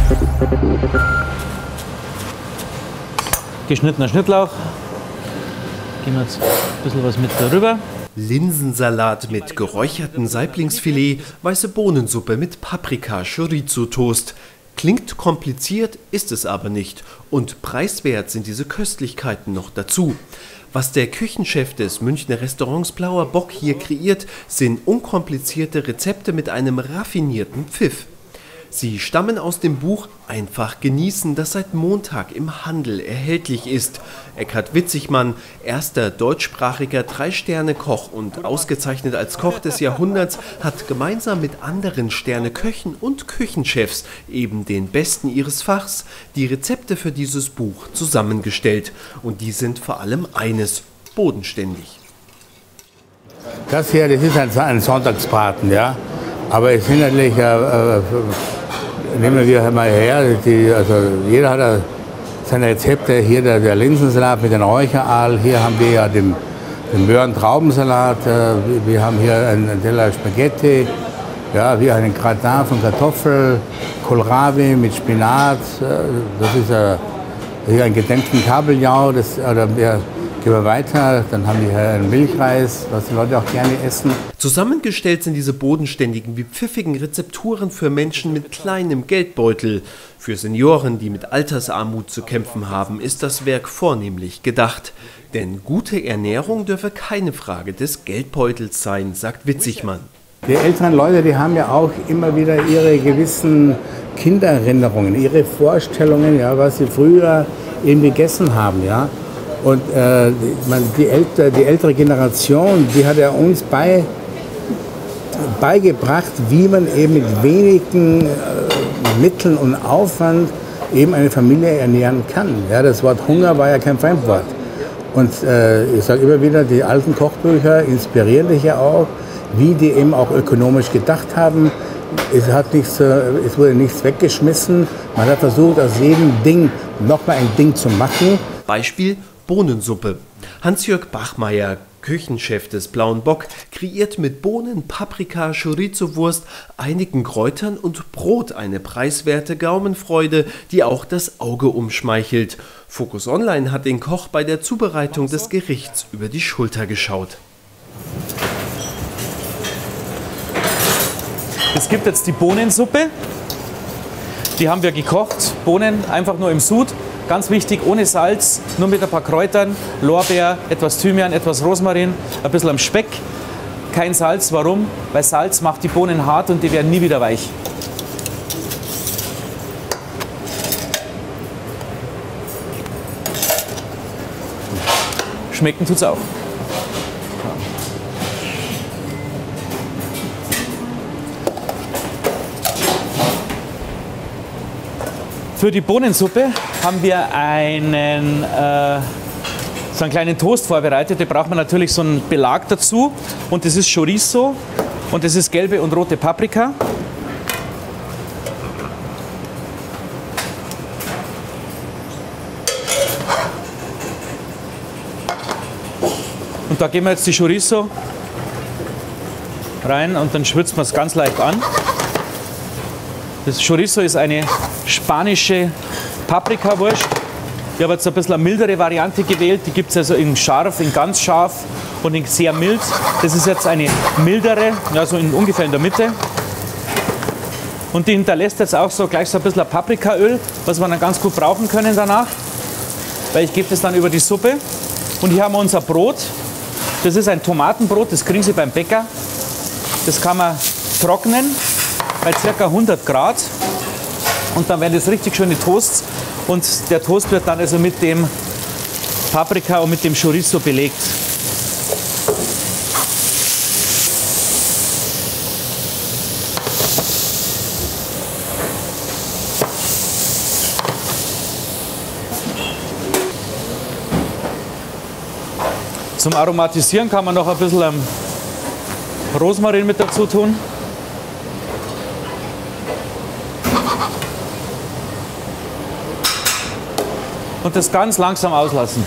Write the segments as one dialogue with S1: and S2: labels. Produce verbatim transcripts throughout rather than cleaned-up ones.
S1: Geschnittener Schnittlauch. Geben wir jetzt ein bisschen was mit darüber.
S2: Linsensalat mit geräuchertem Saiblingsfilet, weiße Bohnensuppe mit Paprika-Chorizo-Toast. Klingt kompliziert, ist es aber nicht. Und preiswert sind diese Köstlichkeiten noch dazu. Was der Küchenchef des Münchner Restaurants Blauer Bock hier kreiert, sind unkomplizierte Rezepte mit einem raffinierten Pfiff. Sie stammen aus dem Buch Einfach genießen, das seit Montag im Handel erhältlich ist. Eckhard Witzigmann, erster deutschsprachiger Drei-Sterne-Koch und ausgezeichnet als Koch des Jahrhunderts, hat gemeinsam mit anderen Sterneköchen und Küchenchefs, eben den Besten ihres Fachs, die Rezepte für dieses Buch zusammengestellt. Und die sind vor allem eines: bodenständig.
S3: Das hier, das ist ein, ein Sonntagsbraten, ja. Aber es sind natürlich, äh, äh, nehmen wir mal her, die, also jeder hat seine Rezepte. Hier der, der Linsensalat mit dem Räucheraal, hier haben wir ja den, den Möhren-Traubensalat, äh, wir haben hier einen Teller Spaghetti, ja, wir haben einen Gratin von Kartoffel, Kohlrabi mit Spinat, äh, das ist äh, hier ein gedämpften Kabeljau, das, oder wir gehen wir weiter, dann haben wir hier einen Milchreis, was die Leute auch gerne essen.
S2: Zusammengestellt sind diese bodenständigen wie pfiffigen Rezepturen für Menschen mit kleinem Geldbeutel. Für Senioren, die mit Altersarmut zu kämpfen haben, ist das Werk vornehmlich gedacht. Denn gute Ernährung dürfe keine Frage des Geldbeutels sein, sagt Witzigmann.
S3: Die älteren Leute, die haben ja auch immer wieder ihre gewissen Kindererinnerungen, ihre Vorstellungen, ja, was sie früher eben gegessen haben, ja. Und äh, man, die, ältere, die ältere Generation, die hat ja uns bei, beigebracht, wie man eben mit wenigen äh, Mitteln und Aufwand eben eine Familie ernähren kann. Ja, das Wort Hunger war ja kein Fremdwort. Und äh, ich sage immer wieder, die alten Kochbücher inspirieren dich ja auch, wie die eben auch ökonomisch gedacht haben. Es, hat nichts, es wurde nichts weggeschmissen. Man hat versucht, aus jedem Ding nochmal ein Ding zu machen.
S2: Beispiel Bohnensuppe. Hans-Jörg Bachmeier, Küchenchef des Blauen Bock, kreiert mit Bohnen, Paprika, Chorizo-Wurst, einigen Kräutern und Brot eine preiswerte Gaumenfreude, die auch das Auge umschmeichelt. Focus Online hat den Koch bei der Zubereitung des Gerichts über die Schulter geschaut.
S1: Es gibt jetzt die Bohnensuppe. Die haben wir gekocht. Bohnen einfach nur im Sud. Ganz wichtig, ohne Salz, nur mit ein paar Kräutern, Lorbeer, etwas Thymian, etwas Rosmarin, ein bisschen am Speck. Kein Salz, warum? Weil Salz macht die Bohnen hart und die werden nie wieder weich. Schmecken tut's auch. Für die Bohnensuppe haben wir einen, äh, so einen kleinen Toast vorbereitet. Da braucht man natürlich so einen Belag dazu. Und das ist Chorizo und das ist gelbe und rote Paprika. Und da geben wir jetzt die Chorizo rein und dann schwitzt man es ganz leicht an. Das Chorizo ist eine spanische Paprikawurst. Ich habe jetzt ein bisschen eine mildere Variante gewählt. Die gibt es also in scharf, in ganz scharf und in sehr mild. Das ist jetzt eine mildere, also in ungefähr in der Mitte. Und die hinterlässt jetzt auch so gleich so ein bisschen Paprikaöl, was wir dann ganz gut brauchen können danach. Weil ich gebe das dann über die Suppe. Und hier haben wir unser Brot. Das ist ein Tomatenbrot, das kriegen Sie beim Bäcker. Das kann man trocknen bei ca. hundert Grad. Und dann werden das richtig schöne Toasts. Und der Toast wird dann also mit dem Paprika und mit dem Chorizo belegt. Zum Aromatisieren kann man noch ein bisschen Rosmarin mit dazu tun. Und das ganz langsam auslassen.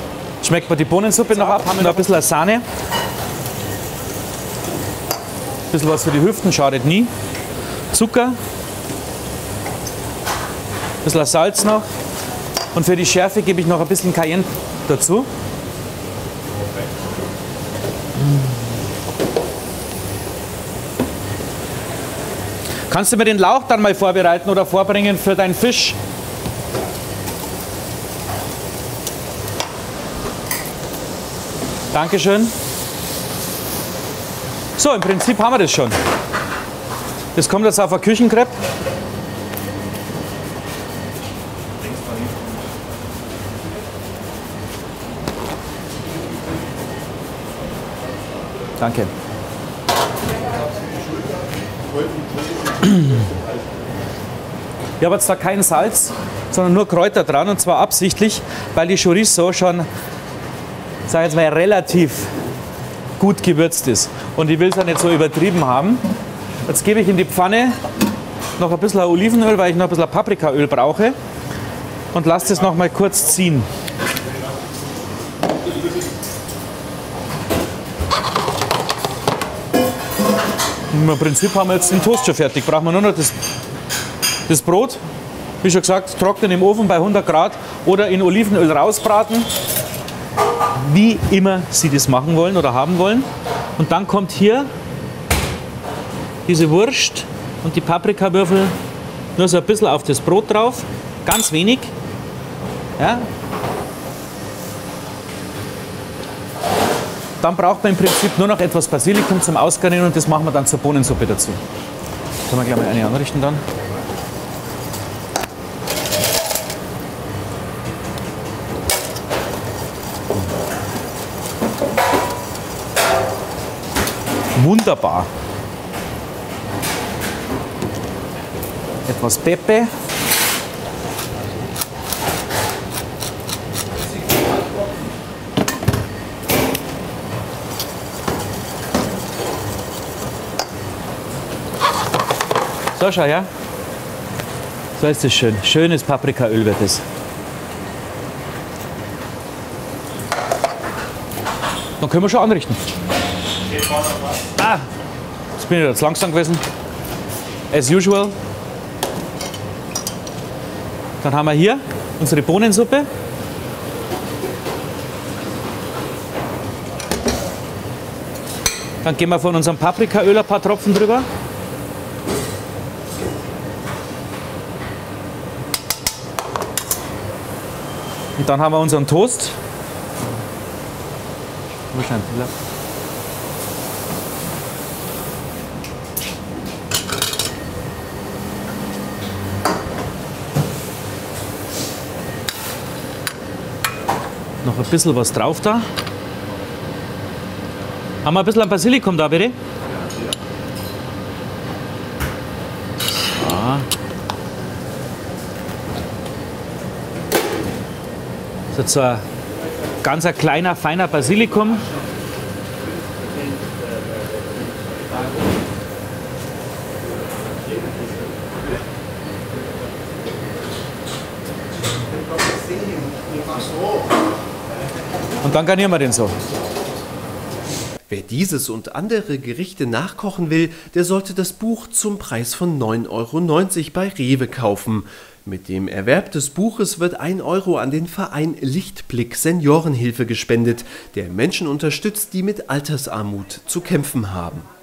S1: Schmeckt man die Bohnensuppe noch ab, haben wir noch ein bisschen Sahne. Ein bisschen was für die Hüften schadet nie. Zucker, ein bisschen Salz noch und für die Schärfe gebe ich noch ein bisschen Cayenne dazu. Kannst du mir den Lauch dann mal vorbereiten oder vorbringen für deinen Fisch? Dankeschön. So, im Prinzip haben wir das schon. Das kommt jetzt auf ein Küchenkrepp. Danke. Ich habe jetzt da kein Salz, sondern nur Kräuter dran, und zwar absichtlich, weil die Chorizo schon, sag ich jetzt mal, relativ gut gewürzt ist. Und ich will es ja nicht so übertrieben haben. Jetzt gebe ich in die Pfanne noch ein bisschen Olivenöl, weil ich noch ein bisschen Paprikaöl brauche, und lasse das noch mal kurz ziehen. Im Prinzip haben wir jetzt den Toast schon fertig. Brauchen wir nur noch das, das Brot, wie schon gesagt, trocknen im Ofen bei hundert Grad oder in Olivenöl rausbraten, wie immer Sie das machen wollen oder haben wollen. Und dann kommt hier diese Wurst und die Paprikawürfel nur so ein bisschen auf das Brot drauf, ganz wenig. Ja. Dann braucht man im Prinzip nur noch etwas Basilikum zum Ausgarnieren, und das machen wir dann zur Bohnensuppe dazu. Können wir gleich mal eine anrichten dann. Wunderbar. Etwas Pepe. So, schau her. So ist es schön. Schönes Paprikaöl wird es. Dann können wir schon anrichten. Ah, jetzt bin ich jetzt langsam gewesen. As usual. Dann haben wir hier unsere Bohnensuppe. Dann geben wir von unserem Paprikaöl ein paar Tropfen drüber. Und dann haben wir unseren Toast. Noch ein bisschen was drauf da. Haben wir ein bisschen Basilikum da, bitte? So. Das ist jetzt so ein ganz ein kleiner, feiner Basilikum. Und dann garnieren wir den so.
S2: Wer dieses und andere Gerichte nachkochen will, der sollte das Buch zum Preis von neun Euro neunzig bei Rewe kaufen. Mit dem Erwerb des Buches wird ein Euro an den Verein Lichtblick Seniorenhilfe gespendet, der Menschen unterstützt, die mit Altersarmut zu kämpfen haben.